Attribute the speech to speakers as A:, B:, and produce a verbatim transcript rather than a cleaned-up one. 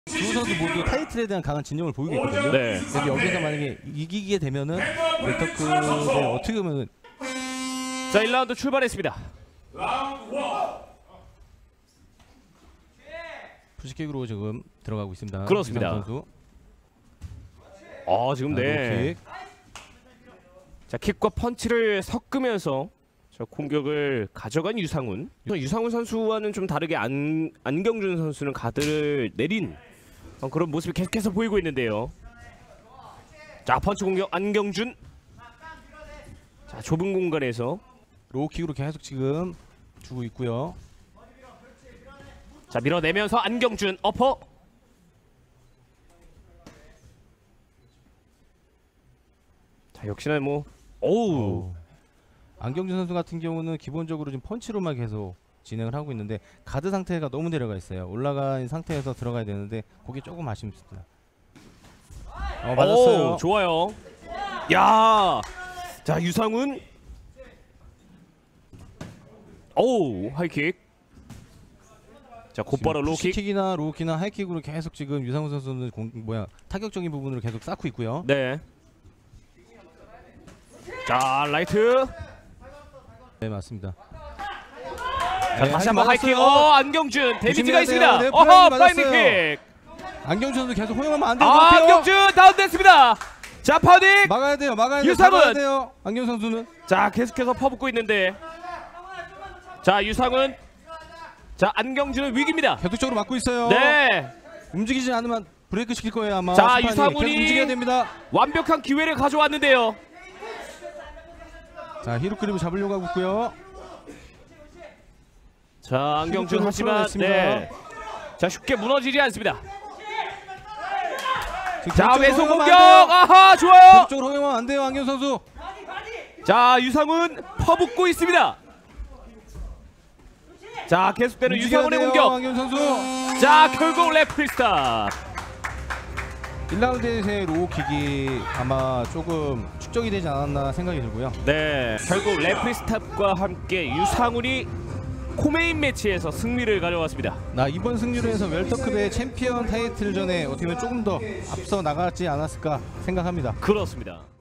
A: 두 선수 모두 타이틀에 대한 강한 진영을 보이고 있거든요.
B: 네.
A: 근데 여기서 만약에 이기게 되면은 웰터급에 어떻게 보면
B: 자, 일 라운드 출발했습니다.
A: 푸시킥으로 지금 들어가고 있습니다.
B: 그렇습니다.
A: 선수.
B: 어, 지금
A: 아,
B: 네.
A: 킥.
B: 자, 킥과 펀치를 섞으면서 저 공격을 가져간 유상훈. 유상훈 선수와는 좀 다르게 안, 안경준 선수는 가드를 내린 어, 그런 모습이 계속해서 보이고 있는데요. 자, 펀치 공격 안경준. 자, 좁은 공간에서
A: 로우킥으로 계속 지금 주고 있고요.
B: 자, 밀어내면서 안경준 어퍼. 자, 역시나 뭐 오우.
A: 안경준 선수 같은 경우는 기본적으로 지금 펀치로만 계속 진행을 하고 있는데 가드 상태가 너무 내려가 있어요. 올라간 상태에서 들어가야 되는데 그게 조금 아쉽습니다. 어, 맞았어요.
B: 오, 좋아요. 야, 자, 유상훈. 오, 하이킥. 자, 곧바로 로우킥.
A: 킥이나 로우킥이나 하이킥으로 계속 지금 유상훈 선수는 공, 뭐야 타격적인 부분으로 계속 쌓고 있고요.
B: 네. 자, 라이트.
A: 네, 맞습니다.
B: 자,
A: 네,
B: 다시 한번 하이킥. 어, 안경준 데미지가
A: 조심해야
B: 있습니다.
A: 돼요. 네,
B: 어허,
A: 플라잉
B: 플라잉
A: 맞았어요.
B: 킥.
A: 안경준 선수 계속 허용하면 안 돼요.
B: 아,
A: 그렇게요.
B: 안경준 다운됐습니다. 자, 파닉.
A: 막아야 돼요. 막아야 돼요.
B: 유상훈.
A: 막아야 돼요. 안경 선수는
B: 자, 계속해서 퍼붓고 있는데. 자, 유상훈. 자, 안경준은 위기입니다.
A: 계속적으로 막고 있어요.
B: 네.
A: 움직이지 않으면 브레이크 시킬 거예요 아마.
B: 자,
A: 심판이.
B: 유상훈이
A: 계속 움직여야 됩니다.
B: 완벽한 기회를 가져왔는데요.
A: 자, 히로 그립을 잡으려고 하고 있고요.
B: 자, 안경준
A: 힘을
B: 하지만
A: 풀어냈습니다.
B: 네. 자, 쉽게 무너지지 않습니다.
A: 지금
B: 자,
A: 계속적으로
B: 왼손
A: 허용하면
B: 공격.
A: 안 돼요.
B: 아하, 좋아요.
A: 계속적으로 허용하면 안 돼요 안경 선수.
B: 자, 유상훈 퍼붓고 있습니다. 자, 계속되는
A: 움직여야
B: 유상훈의
A: 돼요,
B: 공격.
A: 안경 선수.
B: 자, 결국 레프리 스탑.
A: 일 라운드에서의 로우킥이 아마 조금 축적이 되지 않았나 생각이 들고요.
B: 네, 결국 레프리 스탑과 함께 유상훈이 코메인 매치에서 승리를 가져왔습니다.
A: 나 이번 승리로 해서 웰터급의 챔피언 타이틀전에 어떻게 보면 조금 더 앞서 나가지 않았을까 생각합니다.
B: 그렇습니다.